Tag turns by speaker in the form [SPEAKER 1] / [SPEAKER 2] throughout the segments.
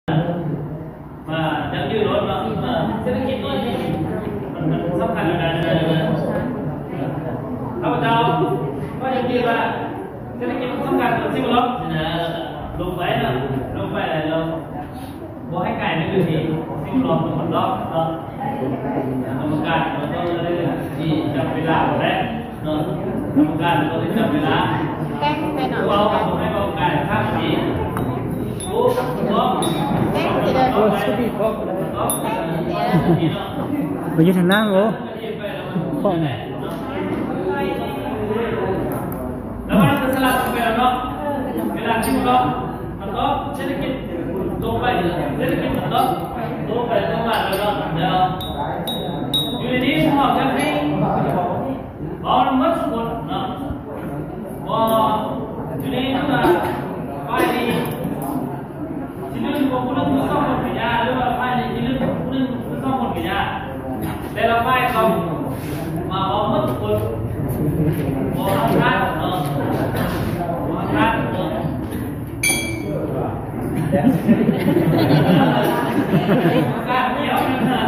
[SPEAKER 1] มายังยืดรถเนาะเศรษฐกิจตัวนี้มันสำคัญในการข้าพเจ้าก็ยังคิดว่าเศรษฐกิจสำคัญกับสิ่งแวดล้อมนะลงไปนะลงไปอะไรเราบอกให้ไก่ไม่อยู่ที่สิ่งแวดล้อมมันรอบเนาะกรรมการเราต้องได้ที่จับเวลาหมดแล้วเนาะกรรมการเราต้องจับเวลาเราผมให้กรรมการข้ามปีโอ้
[SPEAKER 2] ไปยืนทางนั่งโอ้ข้อง
[SPEAKER 1] แล้วมันจะสลับไปแล้วเนาะเวลาที่มันก็เศรษฐกิจโตไปเศรษฐกิจมันก็โตไปโตมาแล้วเนาะเดี๋ยวอยู่ในนี้ผมบอกจะให้เอาน้ำมันสมุนเนาะว่าอยู่ในนี้ว่าไปที่เรื่องของผู้เรื่องผู้ซ่อมคนกิยาหรือว่าไปในที่เรื่องผู้เรื่องผู้ซ่อมคนกิยาแต่เราไปเขามาบอกหมดทุกคนบอกรักบอกรักการไม่เอานะ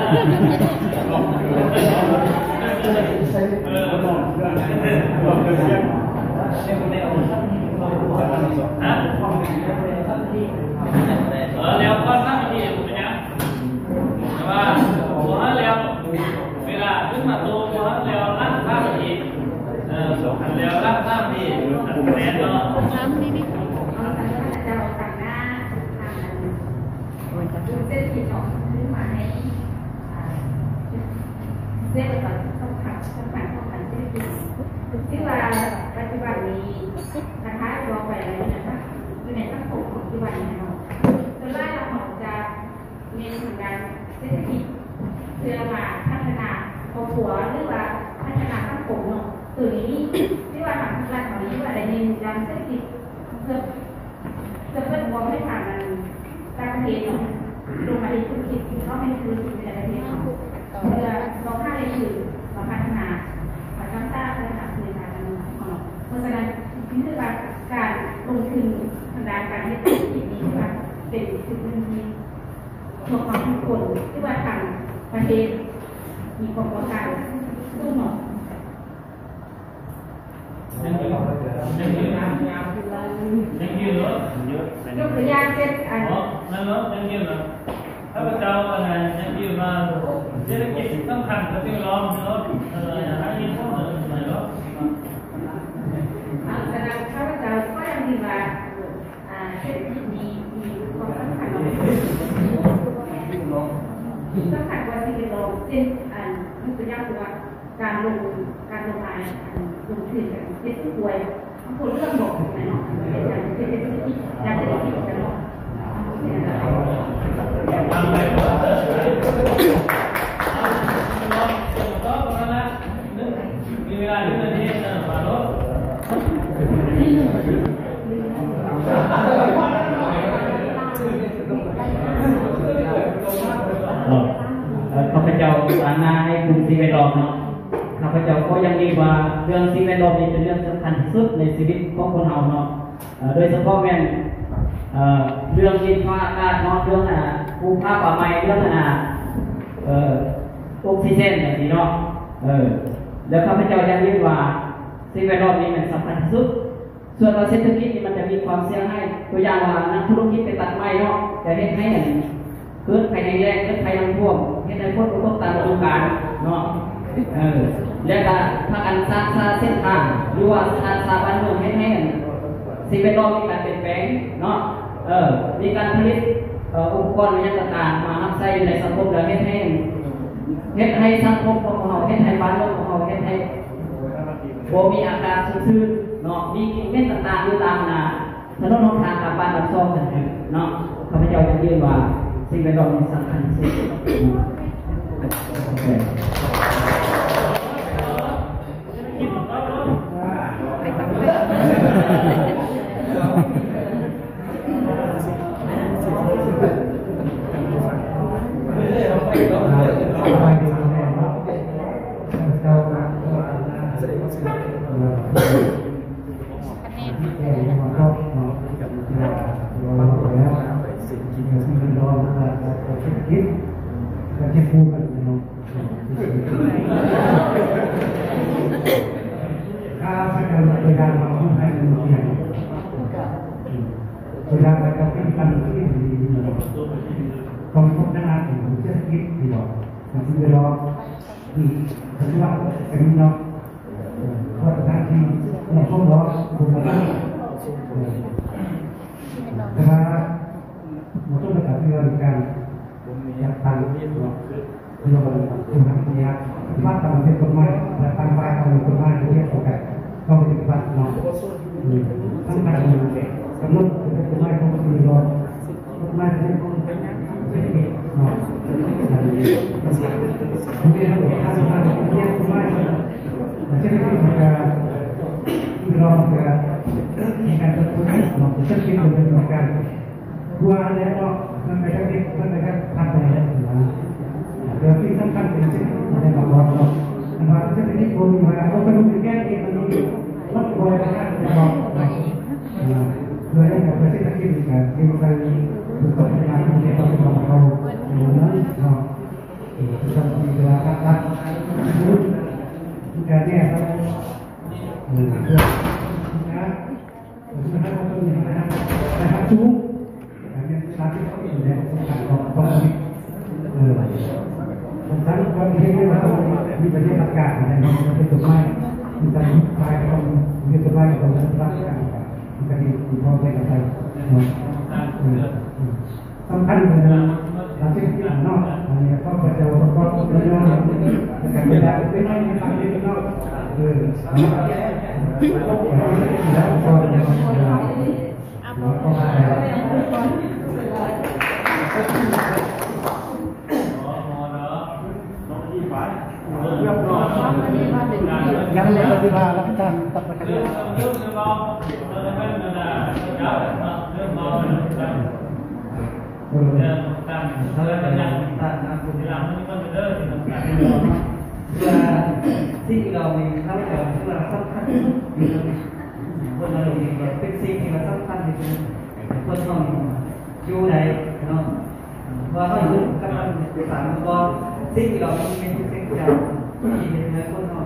[SPEAKER 1] แล้วก็สร้างที่ผมเนี่ยแต่ว่าหัวแล้วเวลาขึ้นมาโตหัวแล้วรักสร้างที่แล้วรักสร้างที่แน่นอน
[SPEAKER 3] เส้นที่ของขึ้นมาในเส้นแบบต้องขัดเส้นที่ที่ว่าปัจจุบันนี้นะคะรอไปแล้วนะคะอยู่ในสังคมปัจจุบันนี้เนาะโดยเราจะเน้นทางด้านเศรษฐกิจเพื่อมาพัฒนาครอบครัวหรือว่าพัฒนาสังคมเนาะตัวนี้ที่ว่าทางรัฐของนี้ว่าในด้านเศรษฐกิจเพื่อจะเพิ่มความให้ผ่านการประเทศเนาะลงมาในธุรกิจที่เขาไม่ธุรกิจในประเทศเพื่อเราค่าในสื่อมาพัฒนามาสร้างสรรค์และหาพื้นฐานของเพราะฉะนั้นนี่คือการลงทุนทางด้านการเงินที่นี้ที่ว่าเป็นสิ่งที่ทวงความทุกคนที่ว่าทางประเทศมีความต้องการสู้หมด
[SPEAKER 1] ยังยืนรถ
[SPEAKER 3] ยกตัวอย่างเช่น
[SPEAKER 1] นั่นรถยังยืนเหรอถ้าพระเจ้าอะไรยังยืนมาเศรษฐกิจสำคัญกับที่ล้อมรถอะไรหาเงินพวกนั้นไหนรถ
[SPEAKER 3] แสดงข้าพเจ้าก็ยังมีว่าเศรษฐกิจมีความสำคัญสำคัญกว่าสิ่งแวดล้อมเช่นยกตัวอย่างว่าการลงมาลงทุนกับเศรษฐกิจป่วยคนเรื่องบอกไหมเนาะเป็นเศรษฐกิจการเศรษฐกิจกันเนาะ
[SPEAKER 1] มีเวลา1 นาทีมารถ
[SPEAKER 2] ข้าพเจ้าอาณาให้คุณสิ่งแวดล้อมเนาะข้าพเจ้าก็ยังดีว่าเรื่องสิ่งแวดล้อมนี่เป็นเรื่องสำคัญที่สุดในชีวิตของคนเราเนาะโดยเฉพาะแม่นเรื่องดินฟ้าอากาศเนาะเรื่องภูมิภาคป่าไม้เรื่องออกซิเจนอย่างนี้เนาะแล้วข้าพเจ้ายังดีว่าสิ่งแวดล้อมนี่มันสำคัญที่สุดส่วนเศรษฐกิจนี่มันจะมีความเสี่ยงให้ตัวอย่างว่านักธุรกิจไปตัดไม้เนาะจะเฮ็ดให้เกิดภัยแล้งเกิดภัยน้ำท่วมเฮ็ดให้คนอุทกตามฤดูกาลเนาะแล้วก็พากันสร้างเส้นทางหรือว่าสร้างบ้านเมืองให้สิ่งแวดล้อมมีการเปลี่ยนแปลงเนาะมีการผลิตอุปกรณ์วิทยาการมาทำใช้ในสังคมแล้วเฮ็ดให้สังคมของเราเฮ็ดให้บ้านเมืองของเราเฮ็ดให้บ่มีอาการซื่อๆเนาะมีกิจเม็ดต่างๆอยู่ตามถนนหนทางกับบ้านกับซอกกันเนาะข้าพเจ้าจะยืนว่าสิ่งแวดล้อมสำคัญที่สุด
[SPEAKER 4] สิ่งที่องจะเช็คคิดจะเช็คคู่กันเนาะถ้าเป็นการเราต้องให้มันเกี่ยวเวลาเราเป็นการที่ดีต้องพบหน้าถึงเช็คคิดดีกว่าแต่ที่เราถือว่าเป็นเนาะเพราะทางที่เราต้องรอคุณภาพแต่ว่าเราต้องประกาศเรื่องการอยากตั้งเราคุณทำเนี่ยว่าตั้งเป็นกฎหมายและตั้งไว้ตั้งเป็นกฎหมายที่เรียกว่าต้องปฏิบัติเนาะตั้งแต่กำหนดเป็นกฎหมายของคุณรอกฎหมายที่คุณเป็นเศรษฐกิจเนาะคุณเรียนรู้ถ้าสมมติเรียนกฎหมายเศรษฐกิจมันจะเราจะมีการจัดการเนาะเศรษฐกิจมันเป็นการว่าแล้วก็มันไม่ได้มันไม่ได้ทำอะไรนะเดี๋ยวที่สำคัญเป็นสิ่งที่เราบอกเนาะว่าเศรษฐกิจคนมาเราก็ต้องแก้เองมันมีลดรอยนะครับจะบอกโดยให้กับเศรษฐกิจการที่มันถูกกฎหมายที่เราต้องเอาอยู่นั้นเนาะจะมีเวลาพักการเนี่ยครับเพื่อนะนะครับก็ต้องนะครับทุกสามที่เขาอยู่ในการของผมทั้งวันที่ให้เรามีประเทศอากาศอะไรมันเป็นตัวไม้มีการยุบคลายของมีตัวไม้ของราชการมีการมีพอใจกับใครสำคัญเลยนะหลังจากที่นอกอันนี้ก็จะเจอก็เรื่องการเวลาเป็นน้อยในทางที่นอกแล้วก็ยังเลยปฏิบัติรักการตัดประกันเรื่อง
[SPEAKER 2] สิ่งที่เรามีเข้าใจที่เราสำคัญอยู่คนเราเองเป็นสิ่งที่เราสำคัญที่สุดคนต้องอยู่ในเนาะว่าเขาอยู่กับมันเป็นสารก็สิ่งที่เรามีเป็นสิ่งที่เรามีในคนเรา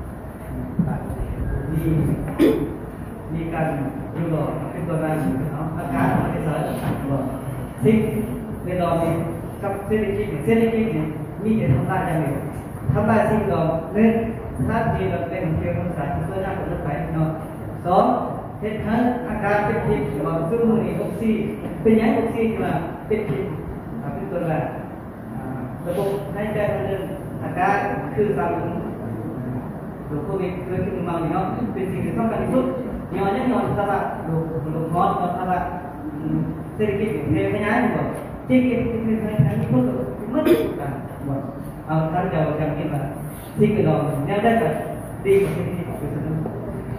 [SPEAKER 2] มีการอยู่หล่อเป็นตัวการเนาะอาการเป็นสารหล่อสิ่งในเรามีกับเศรษฐกิจมีแต่ทำได้อย่างเดียวทำได้สิ่งเราเล่นถ้าที่เราเป็นเกี่ยวกับสารเพื่อหน้าคนละไปเนาะสองเหตุการณ์อาการเป็นพิษเราซึ่งมือนี้ออกซิเป็นยังออกซิมาเป็นพิษเป็นตัวแรกระบบหายใจมันเดินอาการคือสารโรคโควิดเกิดขึ้นมาเนาะเป็นสิ่งที่สำคัญที่สุดย้อนยังย้อนสภาพโรคร้อนสภาพเศรษฐกิจเรียนขยายหมดเศรษฐกิจเป็นขยายที่พุ่งไม่ได้กันหมดเอาท่านจะจำกินมาสิ่งที่เราเนี่ยได้แบบดีกว่าที่นี่คือสนุก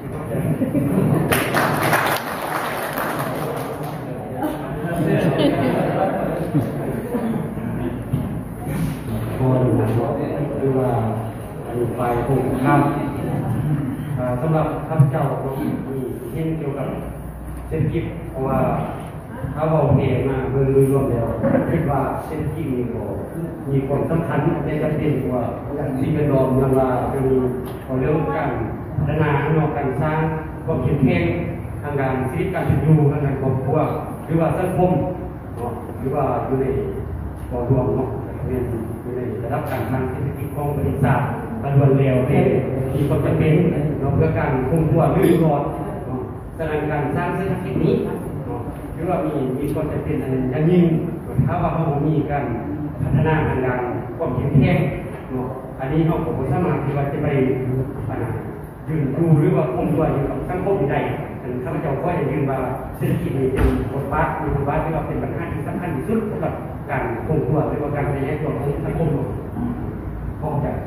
[SPEAKER 4] พอหรือว่าอยู่ไปคงข้ามสำหรับข้าพเจ้าก็มีเช่นเกี่ยวกับเศรษฐกิจเพราะว่าถ้าเราเองมาโดยรวมแล้วคิดว่าเศรษฐกิจมีความสำคัญในประเทศว่าสิ่งแวดล้อมยังว่าจะมีเรื่องการพัฒนาการสร้างความเข้มแข็งทางการชีวิตการอยู่ทางการครอบครัวหรือว่าสังคมหรือว่าอยู่ในบ่อรวมเนาะอยู่ในระดับการทางเศรษฐกิจของประเทศชาติการรวนเร็วเนี่ยมีความจำเป็นเพื่อการคงตัวหรือรอดสถานการสร้างเศรษฐกิจนี้หรือว่ามีความจำเป็นอะไรอย่างยิ่งถ้าว่าเขามีการพัฒนาทางการความเข้มแข็งอันนี้เขาผมสามารถที่ว่าจะไปยืนดูหรือว่าคงตัวอยู่กับสังคมใดข้าพเจ้าก็จะยืนว่าเศรษฐกิจนี้เป็นบทบาทที่ว่าเป็นปัญหาที่สำคัญที่สุดสำหรับการคงตัวหรือว่าการขยายตัวของสังคมพอใจ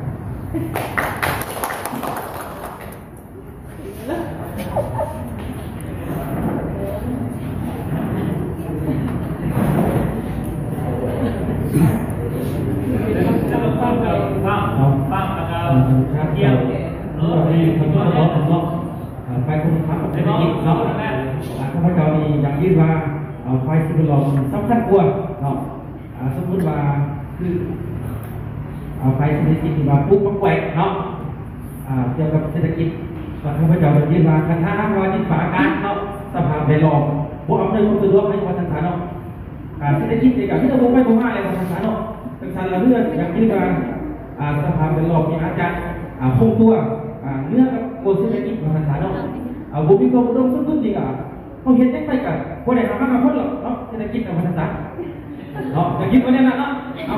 [SPEAKER 2] ไปคุณทำเศรษฐกิจเนาะข้าพเจ้านี่ยังยืนว่าไฟสิบหลอดสำคัญกว่าเนาะคือเอาไปเศรษฐกิจที่ว่าปุ๊บปักแหวกเนาะเกี่ยวกับเศรษฐกิจข้าพเจ้าที่มาคันห้ามร้อยที่ฝาการเนาะสภาพแวดล้อมพวกอำนาจความสะดวกให้ความทันสมัยเนาะเศรษฐกิจในการที่เราไม่ประมาทอะไรความทันสมัยเนาะเป็นการละเลื่อนอย่างที่ว่าสภาพแวดล้อมมีอาจารย์คงตัวเนื้อกับโคเศรษฐกิจความทันสมัยเนาะบุคคลอุดมสมบูรณ์จริงเขาเห็นได้ไปกับคนไหนทำมากกับคนหรอกเนาะเศรษฐกิจกับความทันสมัยเนาะจะคิดว่าเนี่ยนะเนาะ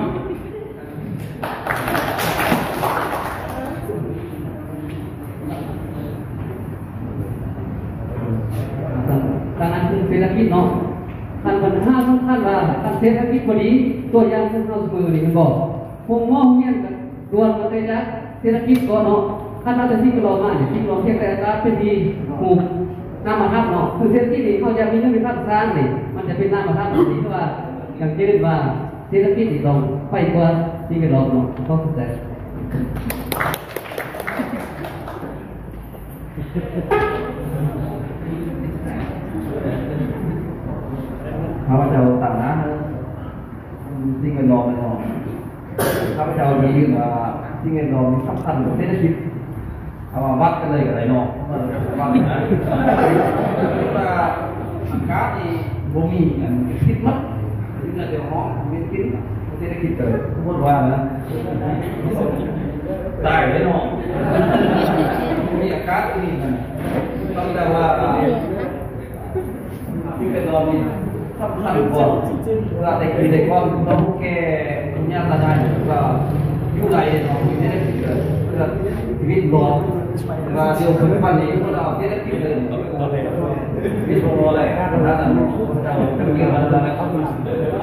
[SPEAKER 5] การนั้นคือเศรษฐกิจเนาะขั้นปัญหาสำคัญว่าการเศรษฐกิจพอดีตัวอย่างที่เราเสมอนี่มันบอกคงมองเงี้ยกันรวมกันไปจากเศรษฐกิจก็เนาะขั้นเราจะที่เรามาเนี่ยที่เราเทียบแต่การเป็นดีหูน้ำมันทับเนาะคือเศรษฐกิจนี่เขาจะมีเรื่องมีภาพสร้างนี่มันจะเป็นน้ำมันทับนี่เพราะว่าอย่างเช่นว่าเศรษฐกิจนี่ต้องไปกว่าที่เราเนาะเขาเข้าใจข้าพเจ้าต่างนะที่เงินรอไม่พอข้าพเจ้ามียื่นว่าที่เงินรอมีสำคัญกับเศรษฐกิจเอามาวัดกันเลยกับอะไรเนาะวัดว่าอากาศที่บ่มีอันคิดมัดที่น่าจะห้องมีกินเศรษฐกิจเลยพูดว่านะตายเลยเนาะมีอากาศที่นี่มันต้องแต่ว่าที่เงินรอมีสำคัญกว่าเวลาเด็กๆก็ต้องแก้ปัญญาตาได้ก็อยู่ไรเราอยู่ในชีวิตรอว่าเดี๋ยวคนวันนี้พวกเราที่ได้กินเลยวิโรอะไรนั่นน่ะเราเกี่ยวกับอะไรก็มี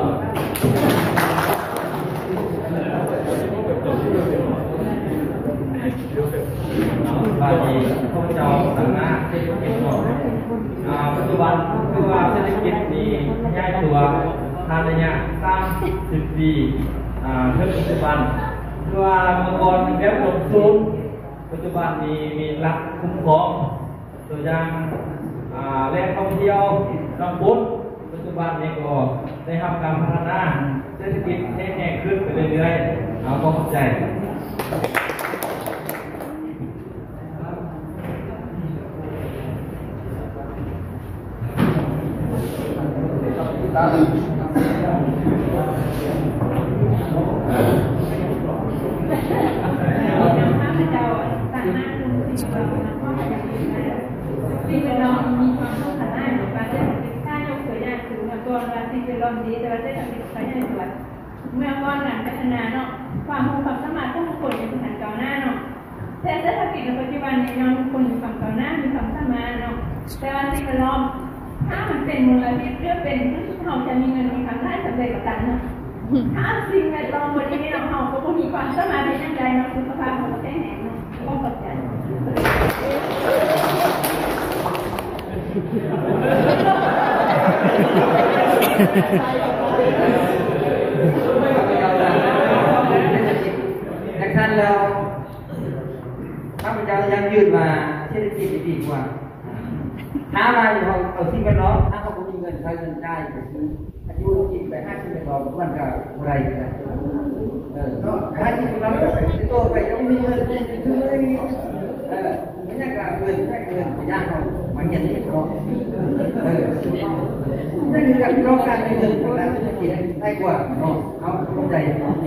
[SPEAKER 5] บางทีพวกเจ้าต่างหน้าเศรษฐกิจหมดปัจจุบันคือว่าเศรษฐกิจนี้ขยายตัวทางระยะ30 ปีเพื่อปัจจุบันคือว่าเมื่อก่อนมีแบบลงทุนปัจจุบันมีหลักคุ้มครองตัวอย่างแหล่งท่องเที่ยวลำพูนปัจจุบันนี้ก็ได้ทำการพัฒนาเศรษฐกิจให้แข็งขึ้นไปเรื่อยๆเอาความเข้าใจข้าพเจ้า
[SPEAKER 3] ต่างหน้าดูสิ่งเราข้ออย่างนี้สิ่งเรามีความต้องการได้หรือการได้ถ้ายกตัวอย่างถึงตัวเราสิ่งเราดีแต่เราได้ทำสิ่งใช้ในส่วนเมื่อก้อนการพัฒนาเนาะความรู้ความสามารถทุกคนในสถานก้าวหน้าเนาะแต่เศรษฐกิจในปัจจุบันเนี่ยยังทุกคนมีความก้าวหน้ามีความสามารถเนาะแต่ว่าสิ่งเราถ้ามันเป็นมูลนิธิเพื่อเป็นเราจะมีเงินมีความได้สำเร็จกับการเนาะถ้าสิ่งแวดล้อมบริเวณเราก็มีความสามารถในด้านใดเนาะสุขภาพของเราได้แน่เนาะต้องกดใจ
[SPEAKER 5] ดังนั้นแล้วข้าพเจ้ายังยืนมาเศรษฐกิจดีกว่าหามาอยู่เอาสิ่งแวดล้อมถ้าเขามีเงินใช้เงินได้ก็คืออายุกินไป50 ปีมันก็อะไรกันก็50 ปีแล้วโตไปต้องมีเงินซื้อเลยไม่ใช่การเงินแค่เงินไปย่างเขามันอย่างนี้ก็นั่นคือการร้องการเงินของเราจะกินได้กว่าเนาะเอาเข้าใจ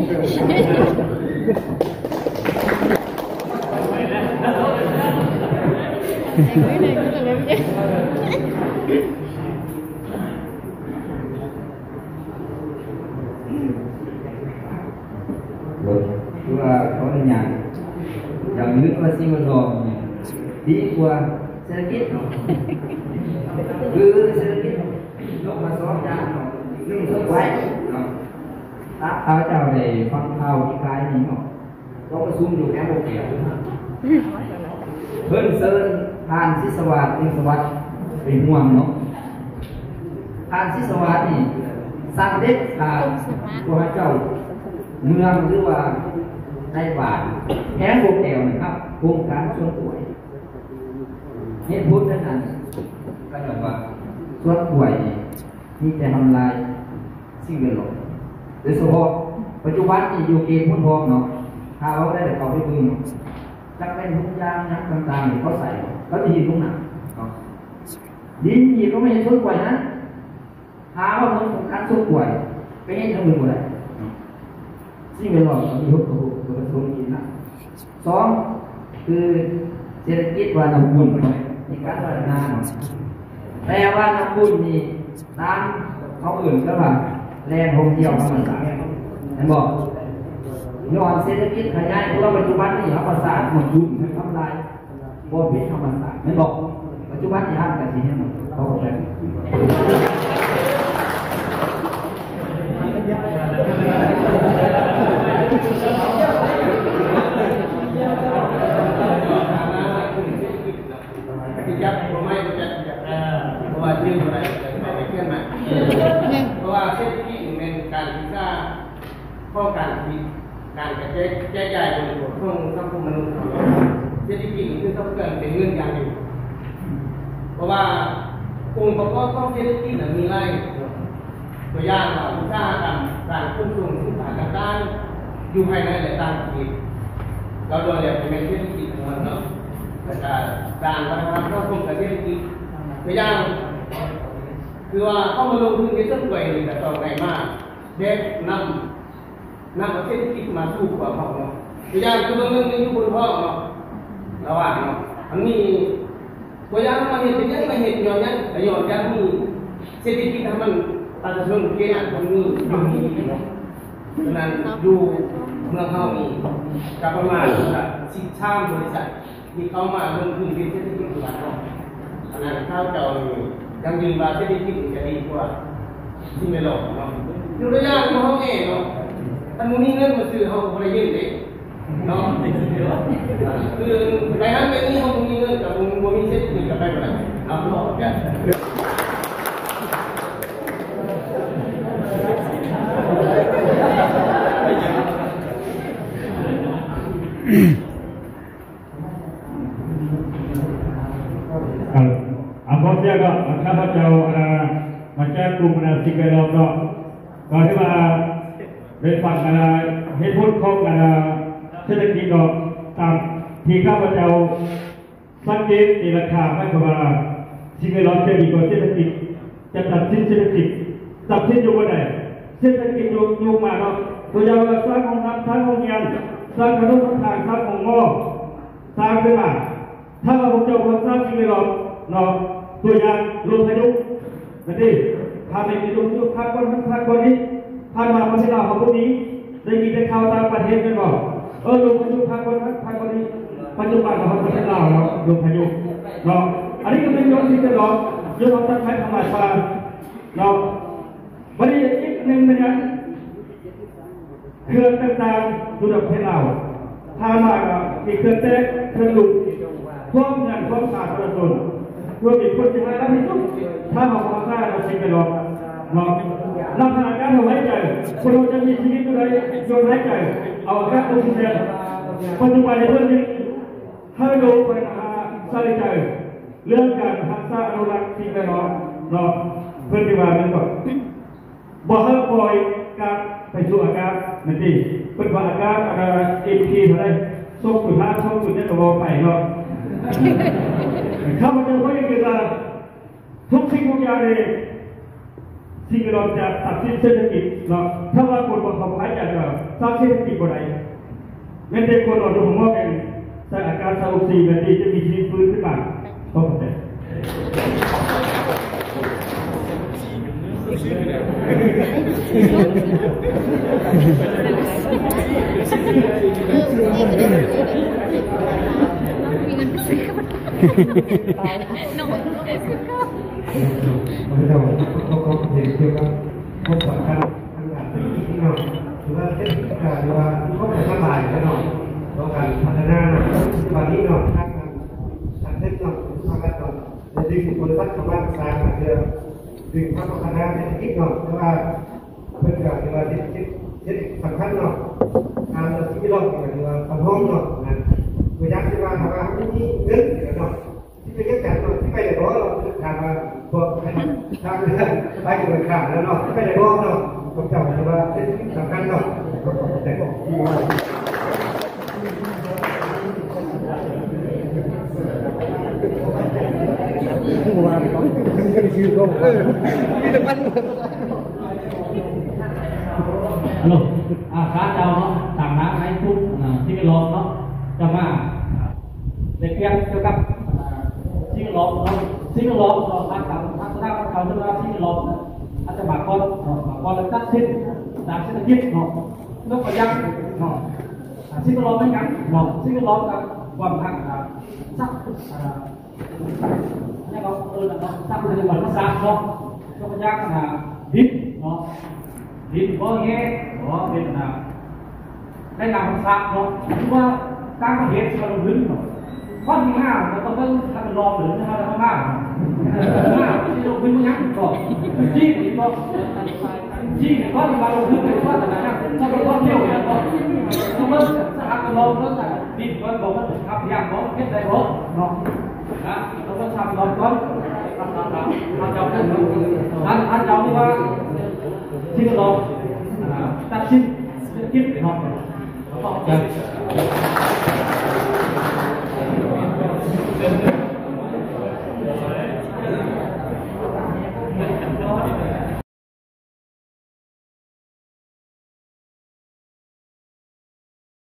[SPEAKER 5] คือว่าเขาในอย่างนึกว่าสิ่งมันรอดีกว่าเศรษฐกิจเนาะคือเศรษฐกิจลงมาซ้อมยาเนาะซึ่งสบายเนาะถ้าเจ้าได้ฟังข่าวที่กายนี้เนาะต้องประชุมอยู่แค่โมเดลเพิ่นเซิร์นทานศิสวัสดิ์สวัสดิ์เป็นห่วงเนาะทานศิสวัสดิ์นี่สร้างเด็กตัวเจ้าเมืองหรือว่าในบ้านแค่โมเดลนะครับโครงการส่วนป่วยเหตุผลนั้นก็แบบว่าส่วนป่วยมีแต่ทำลายสิ่งแวดล้อมโดยเฉพาะปัจจุบันนี่อยู่เกณฑ์พุ่นทองเนาะถ้าเขาได้แต่เขาไปบึงจักเป็นทุกอย่างนะต่างๆเขาใส่เขาจะยินตรงไหนดินยินก็ไม่ใช่ชุดกวยนะหาว่ามันของการชุดกวยไปให้ทั้งมือหมดเลยสิ่งเวลามีหุบกับหุบกับชุดกินนะสองคือเศรษฐกิจว่าน้ำบุญในการพัฒนาแต่ว่าน้ำบุญนี่ตามเขาอื่นก็ว่าแรงท่องเที่ยวธรรมศาสตร์เห็นบอกย้อนเศรษฐกิจขยายตัวปัจจุบันนี่ธรรมศาสตร์มันยุ่งทำลายบ่พิษธรรมศาสตร์ไม่บอกปัจจุบันที่ห้ามกันสิเนี่ยเขาบอกแบบ
[SPEAKER 6] ที่ยับผมไม่จะเพราะว่าชื่ออะไรไปเพื่อนมาเพราะว่าเศรษฐกิจเป็นการที่จะป้องกันการกระจายใหญ่บนบนช่วงสังคมมนุษย์เศรษฐกิจคือต้องเกิดเป็นเงื่อนอย่างอยู่เพราะว่าองค์ประกอบของเศรษฐกิจมีไรตัวอย่างว่าอุตสาหกรรมการขนส่งสินค้าต่างๆอยู่ภายในและต่างประเทศเราโดยเรียกเป็นเศรษฐกิจของมันเนาะแต่การวัฒนธรรมเข้าร่วมกับเศรษฐกิจตัวอย่างคือว่าเข้ามาลงทุนในเรื่องไวแต่ต่อไปมากเด็กนำประเทศที่มาสู้กับเขาเนาะตัวอย่างคือเรื่องนี้อยู่บนพ่อเนาะระหว่างเนาะอันนี้ตัวอย่างมาเห็นเป็นยังไงเห็นย้อนยังแต่ย้อนยังมีเศรษฐกิจทำมันประชาชนเกณฑ์ตรงนี้อยู่นี่เนาะฉะนั้นอยู่เมืองเขามีกับประมาณ10 บริษัทที่เข้ามาลงทุนในเศรษฐกิจของเราอันนั้นข้าวเจ้ายังยืนว่าเศรษฐกิจจะดีกว่าที่ไม่หลอกเนาะอยู่ระยะที่เขาเองเนาะถ้ามึงมีเงินมาซื้อเขาก็ไม่ยืนเลยเนาะคือในนั้นเป็นนี่เขามีเงินกับมึงมีเศรษฐกิจกับไปหมดเลยเอาหลอกกัน
[SPEAKER 7] Apabila kalau jauh macam kumpulan tiga lokal, kalau dia lepas headphone kau sedikit dok, tam tiga jauh sakit di lekah macam tiga lokal di kau sedikit, cepat sedikit, tapi juga ada sedikit juga mana, kau jauh sang yang sang kedua sang ngor, sang kedua,ถ้าเราจะทำสร้างสิ่งใดเนาะตัวอย่างลมพายุนั่นดิพาไปลมพายุพักคนนี้พามาประเทศเราของพวกนี้ได้ยินได้ข่าวต่างประเทศกันบอกลมพายุพักคนนี้ปัจจุบันของประเทศเราเนาะลมพายุเนาะอันนี้ก็เป็นยศที่จะเนาะยศของท่านใช้ธรรมชาติเนาะวันนี้อีกหนึ่งเป็นยังเครื่องต่างๆดูดับประเทศเราพามาอีกเครื่องเตะเครื่องลุกพวกเงินพวกขาดประชาชนรวมถึงคนที่ให้รับผิดชอบถ้าเราทำได้เราจริงไปหรอกเราขนาดการเราหายใจคนเราจะมีชีวิตอะไรโยนหายใจเอาแค่ออกซิเจนปัจจุบันในเรื่องนี้ให้ดูปัญหาใส่ใจเรื่องการรักษาอนุรักษ์สิ่งแวดล้อมเพื่อที่ว่ามันก็บอกให้ปล่อยการไปสู่อากาศนั่นเองเป็นว่าอากาศเอ็มพีอะไรส่งสุดท้ายส่งสุดเนี่ยตัวไปเนาะข้าพเจ้าก็ยังคิดว่าทุกสิ่งทุกอย่างเลยสิ่งที่เราจะตัดสินเศรษฐกิจเนาะถ้าว่าคนบางคนหายใจเราสร้างเศรษฐกิจบ่ได้เงินเดือนคนเราดูผมว่าเป็นสถานการณ์ซาอุดีแบบนี้จะมีชีวิตฟื้นขึ้นมาต้องเข้าใจ
[SPEAKER 4] No,เขาเห็นเกี่ยวกับพวกสำคัญทางการที่เราหรือว่าเทคนิคหรือว่าข้อมูลทั้งหลายแล้วเนาะต้องการพัฒนาวันนี้เนาะทางเทคนิคทางการจะดึงคนรัฐบาลสร้างเรื่องดึงพัฒนาเศรษฐกิจเนาะเพราะว่าเพื่อการว่าเศรษฐกิจสำคัญเนาะการที่เราหรือว่าสังคมเนาะนะตัวอย่างที่ว่าทำงานที่เงินเนาะที่เป็นแค่เนาะที่ไปในบ่อเราทำมาพวกทางไปกับขาดแล้วเนาะที่ไปในบ่อเนาะผมจำได้ว่าเศรษฐกิจสำคัญเนาะแต่ที่ว่า
[SPEAKER 2] ฮัลโหลค้าเจ้าเนาะต่างน้ำให้ทุกที่ลองเนาะจะมาเด็กเรียนเกี่ยวกับที่ลองเนาะที่ลองเราทำกับทัศนคติเขาเรื่องที่ลองอาจจะบางคนแล้วตัดสินจากเศรษฐกิจเนาะนกกระยักเนาะที่ลองไม่งั้นเนาะที่ลองกับความหักสักนี่เขาสักในจังหวัดภาษาเนาะนกกระยักดิบเนาะดิบก็แย่ก็เป็นได้นำภาษาเนาะที่ว่าการประเทศเราลึกเนาะข้อที่5เราต้องทำรอหรือทำอะไรบ้างที่เราพื้นยักษ์ก่อนจี้ก็จี้ก็ที่มาลงพื้นเป็นข้อต่างๆถ้าเราต้องเที่ยวเนี่ยก็ต้องเริ่มสหกรณ์ก็จะดิบก็บอกว่าทำอย่างของเก็บได้หมดเนาะนะเราต้องทำรอก่อนท่านเจ้าที่ว่าที่เราตัดสินคิดเนาะขอบคุณ